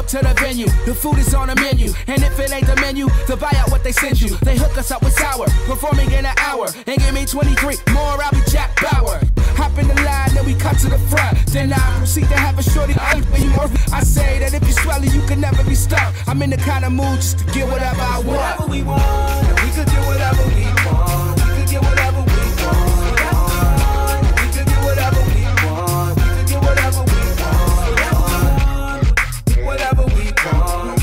to the venue. The food is on the menu, and if it ain't the menu, to buy out what they send you. They hook us up with sour, performing in an hour, and give me 23 more. I'll be Jack Bauer. Hop in the line, then we cut to the front. Then I proceed to have a shorty. I say that if you swallow, you can never be stuck. I'm in the kind of mood just to get whatever I want. Whatever we want, and we could get whatever we want. We could get whatever we want. We could get whatever we want. We could get whatever we want. Whatever we want.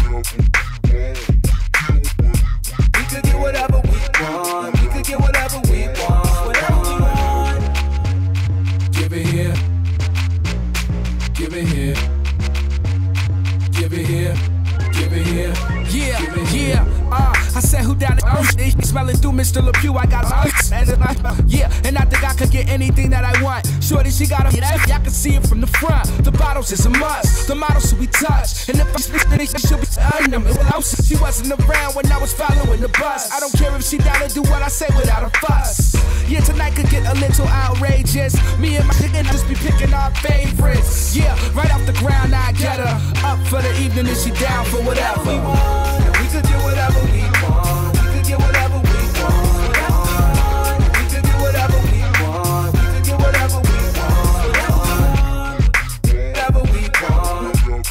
We could get whatever we want. We could get whatever we want. Whatever we want. Give it here. Give it here. Give it here. Give it here. Yeah, yeah. I said who down the earth? Smelling through Mr. LePew, I got yeah, and I think I could get anything that I want. Shorty, she got a y'all can see it from the front. The bottles is a must. The models will be touched. And if I'm spitting it, she'll be earning them. She wasn't around when I was following the bus. I don't care if she down to do what I say without a fuss. Yeah, tonight could get a little outrageous. Me and my chicken just be picking our favorites. Yeah, right off the ground, I get her up for the evening and she down for whatever. We want, and we could get whatever we want. We could get whatever we want. We could get whatever we want. We could get whatever we want. Whatever we want.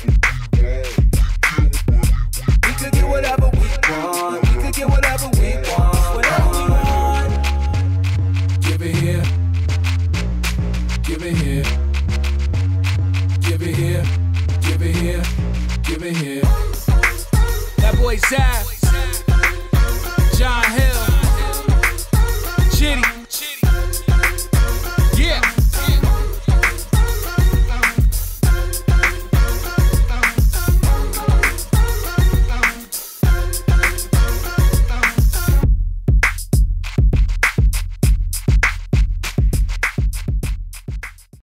We could get whatever we want. We could get whatever we want. Whatever we want. Give it here. Give it here. Give it here. Give it here. Give it here. That boy Zab.